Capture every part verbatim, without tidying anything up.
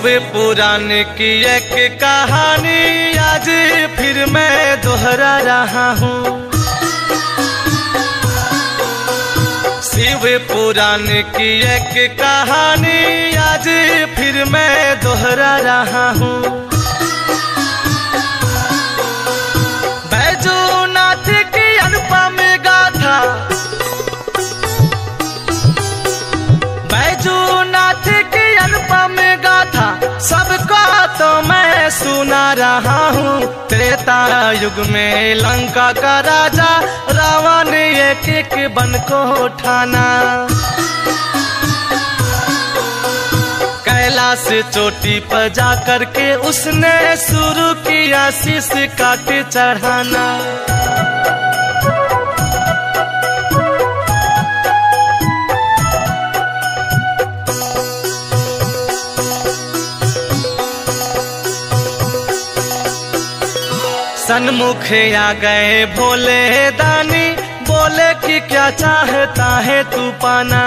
पुराण की एक कहानी आज फिर मैं दोहरा रहा हूँ। शिव पुराण की एक कहानी आज फिर मैं दोहरा रहा हूँ। बैजूनाथ की अनुपम गाथा, बैजूनाथ की अनुपम गाथा सबको तो मैं सुना रहा हूँ। त्रेता युग में लंका का राजा रावण एक एक बन को उठाना, कैलाश चोटी पर जा कर के उसने शुरू किया शीश काट चढ़ाना। सन्मुख आ गए भोले दानी, बोले कि क्या चाहता है तू पाना।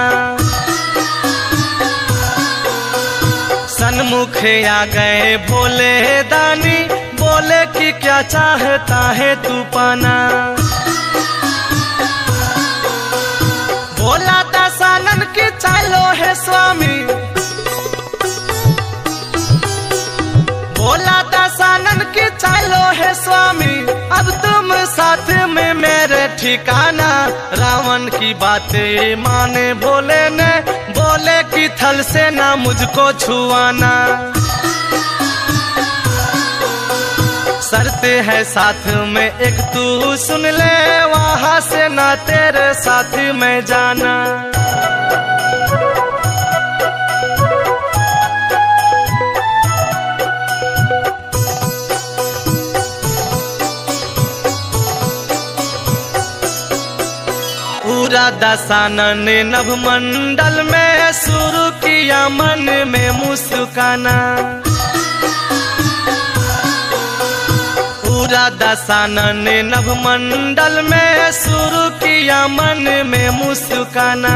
सन्मुख आ गए भोले दानी, बोले कि क्या चाहता है तू पाना। बोला दशानन की चालो है स्वामी, बोला दशानन की चालो है स्वामी, अब तुम साथ में मेरे ठिकाना। रावण की बातें माने भोले ने, बोले कि थल से ना मुझको छुआना। शर्त है साथ में एक तू सुन ले, वहां से ना तेरे साथ में जाना। पूरा दशानन ने नभमंडल में शुरू किया मन में मुस्काना। पूरा दशानन ने नभमंडल में शुरू किया मन में मुस्काना।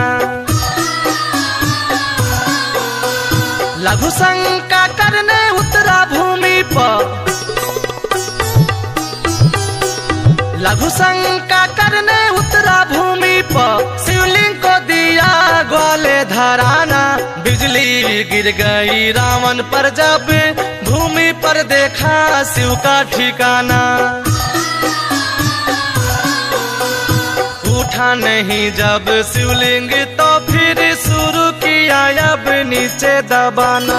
लघु शंका करने उतरा भूमि पर, लघु शंका करने उतरा भूमि पर, शिवलिंग को दिया ग्वाले धराना। बिजली गिर गई रावण पर जब भूमि पर देखा शिव का ठिकाना। उठा नहीं जब शिवलिंग तो फिर शुरू किया अब नीचे दबाना।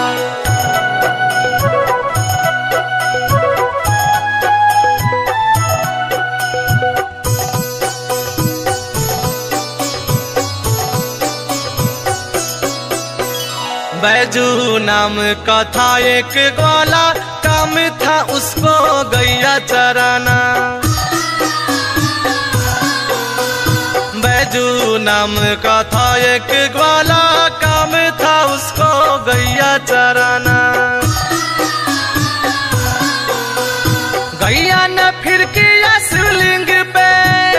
बैजू नाम का था एक ग्वाला, काम था उसको गैया चराना। बैजू नाम का था एक ग्वाला, काम था उसको गैया चराना। गैया ने फिर किया शिवलिंग पे,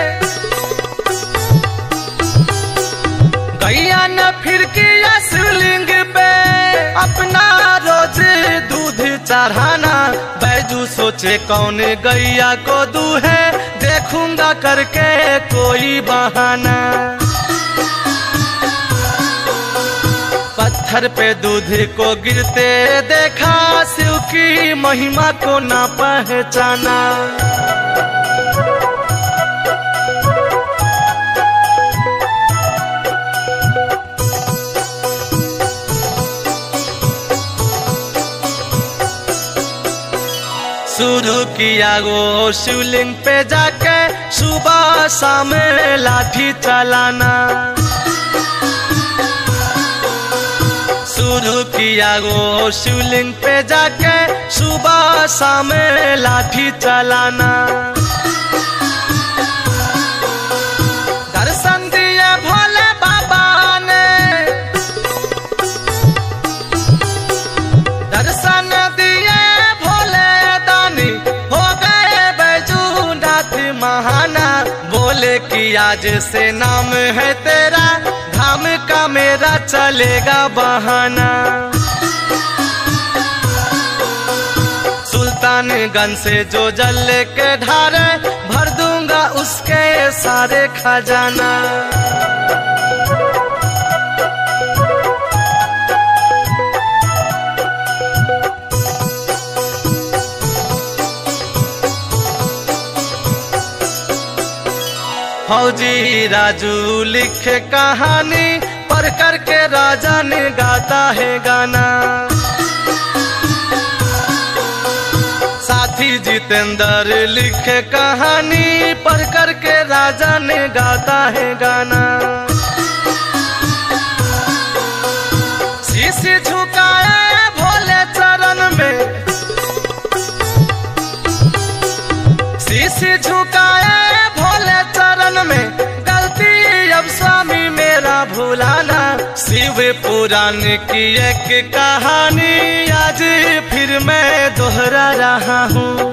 गैया ने फिर किया शिवलिंग पे अपना रोज दूध चढ़ाना। बैजू सोचे कौन गैया को दूहे, देखूंगा करके कोई बहाना। पत्थर पे दूध को गिरते देखा, शिव की महिमा को ना पहचाना। शुरू किया वो शिवलिंग पे जाके सुबह शाम लाठी चलाना। शुरू किया वो शिवलिंग पे जाके सुबह शाम लाठी चलाना। दर्शन दिए भोले बाबा ने, दर्शन दिए महाना। बोले कि आज से नाम है तेरा, धाम का मेरा चलेगा बहाना। पुराण गन से जो जल के ढारे, भर दूंगा उसके सारे खजाना। फौजी राजू लिखे कहानी, पढ़ करके राजा ने गाता है गाना। साथी जितेंद्र लिखे कहानी, पढ़ करके राजा ने गाता है गाना। शीश झुकाए भोले चरण में, शीश झुकाए भोले चरण में, गलती अब स्वामी मेरा भुलाना। शिव पुराण की एक कहानी आज फिर मैं दोहरा रहा हूँ।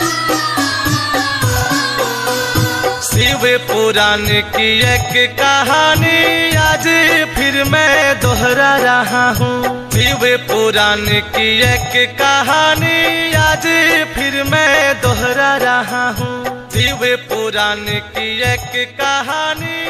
शिव पुराण की एक कहानी आज फिर मैं दोहरा रहा हूँ। शिव पुराण की एक कहानी आज फिर मैं दोहरा रहा हूँ। शिव पुराण की एक कहानी